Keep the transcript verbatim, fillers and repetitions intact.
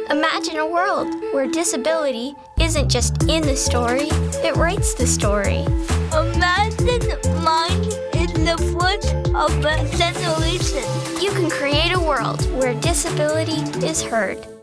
Imagine a world where disability isn't just in the story, it writes the story. Imagine mine in the foot of a generation. You can create a world where disability is heard.